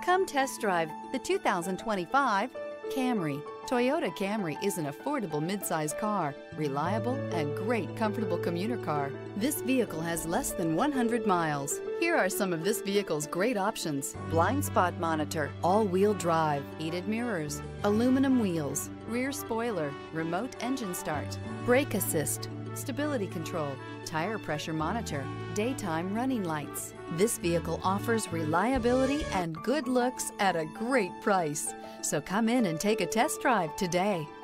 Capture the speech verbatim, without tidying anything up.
Come test drive the two thousand twenty-five Camry. Toyota Camry is an affordable midsize car, reliable and great comfortable commuter car. This vehicle has less than one hundred miles. Here are some of this vehicle's great options: blind spot monitor, all-wheel drive, heated mirrors, aluminum wheels, rear spoiler, remote engine start, brake assist, stability control, tire pressure monitor, daytime running lights. This vehicle offers reliability and good looks at a great price. So come in and take a test drive today.